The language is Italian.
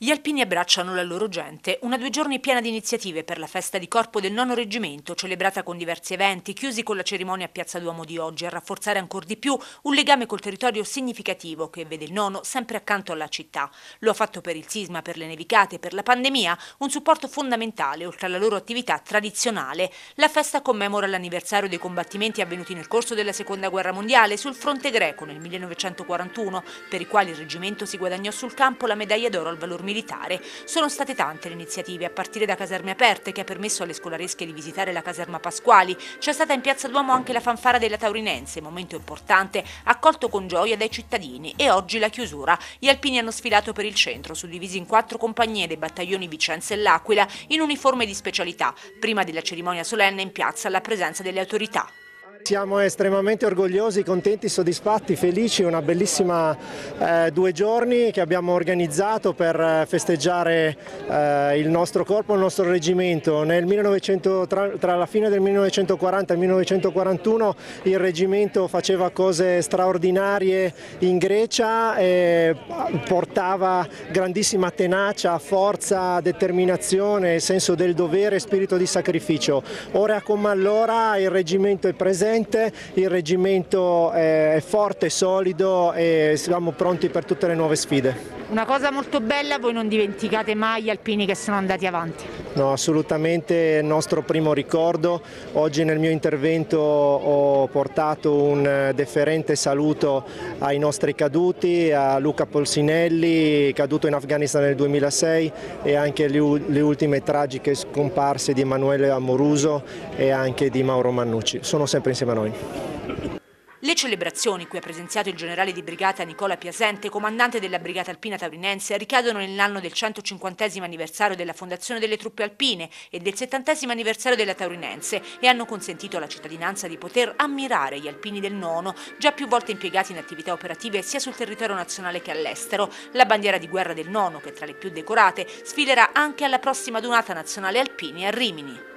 Gli alpini abbracciano la loro gente, una 2 giorni piena di iniziative per la festa di corpo del 9° reggimento, celebrata con diversi eventi, chiusi con la cerimonia a Piazza Duomo di oggi, a rafforzare ancor di più un legame col territorio significativo che vede il 9° sempre accanto alla città. Lo ha fatto per il sisma, per le nevicate, per la pandemia, un supporto fondamentale oltre alla loro attività tradizionale. La festa commemora l'anniversario dei combattimenti avvenuti nel corso della Seconda Guerra Mondiale sul fronte greco nel 1941, per i quali il reggimento si guadagnò sul campo la medaglia d'oro al valor militare. Sono state tante le iniziative, a partire da Caserme Aperte, che ha permesso alle scolaresche di visitare la caserma Pasquali. C'è stata in Piazza Duomo anche la fanfara della Taurinense, momento importante, accolto con gioia dai cittadini, e oggi la chiusura. Gli alpini hanno sfilato per il centro, suddivisi in 4 compagnie dei battaglioni Vicenza e L'Aquila, in uniforme di specialità, prima della cerimonia solenne in piazza alla presenza delle autorità. Siamo estremamente orgogliosi, contenti, soddisfatti, felici, una bellissima 2 giorni che abbiamo organizzato per festeggiare il nostro corpo, il nostro reggimento. Tra la fine del 1940 e il 1941 il reggimento faceva cose straordinarie in Grecia e portava grandissima tenacia, forza, determinazione, senso del dovere e spirito di sacrificio. Ora come allora il reggimento è presente. Il reggimento è forte, solido e siamo pronti per tutte le nuove sfide. Una cosa bella, voi non dimenticate mai gli alpini che sono andati avanti. No, assolutamente il nostro primo ricordo. Oggi nel mio intervento ho portato un deferente saluto ai nostri caduti, a Luca Polsinelli, caduto in Afghanistan nel 2006, e anche le ultime tragiche scomparse di Emanuele Amoruso e anche di Mauro Mannucci. Sono sempre insieme a noi. Le celebrazioni, cui ha presenziato il generale di brigata Nicola Piasente, comandante della Brigata Alpina Taurinense, ricadono nell'anno del 150° anniversario della fondazione delle truppe alpine e del 70° anniversario della Taurinense, e hanno consentito alla cittadinanza di poter ammirare gli alpini del 9°, già più volte impiegati in attività operative sia sul territorio nazionale che all'estero. La bandiera di guerra del 9°, che è tra le più decorate, sfilerà anche alla prossima Donata Nazionale Alpini a Rimini.